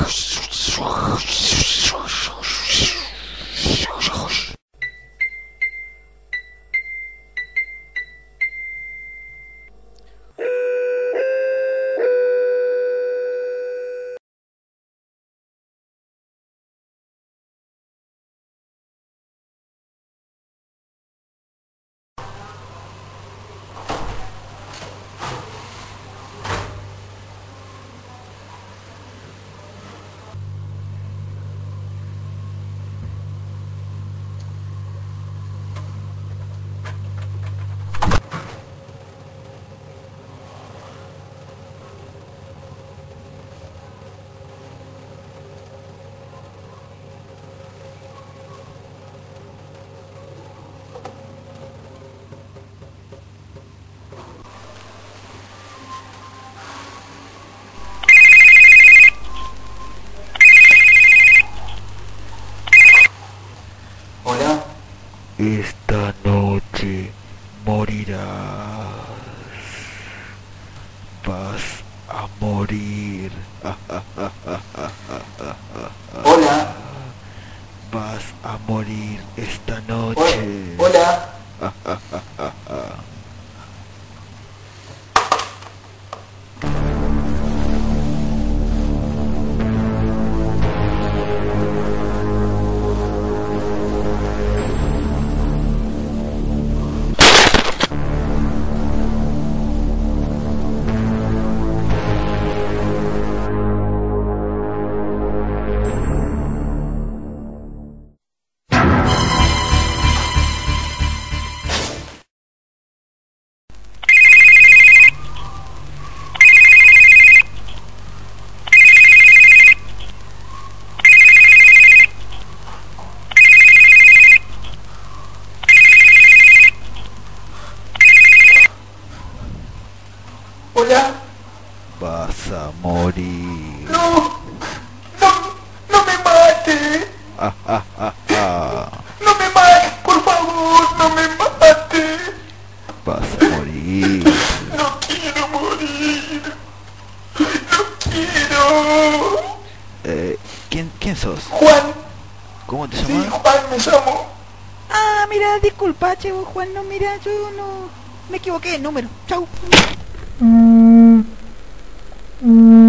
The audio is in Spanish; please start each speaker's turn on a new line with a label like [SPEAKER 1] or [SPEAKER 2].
[SPEAKER 1] Hola.
[SPEAKER 2] Esta noche morirás. Vas a morir.
[SPEAKER 1] Hola.
[SPEAKER 2] Vas a morir esta noche.
[SPEAKER 1] Hola. Hola.
[SPEAKER 2] Vas a morir.
[SPEAKER 1] No. No me mate. No me mate, por favor, no me mate.
[SPEAKER 2] Vas a morir.
[SPEAKER 1] No quiero morir. No quiero.
[SPEAKER 2] ¿Quién sos?
[SPEAKER 1] Juan.
[SPEAKER 2] ¿Cómo te
[SPEAKER 1] Sí,
[SPEAKER 2] llamas?
[SPEAKER 1] Juan me llamo.
[SPEAKER 3] Ah, mira, disculpa, che, vos, Juan, no, mira, yo no... Me equivoqué de número. Chau.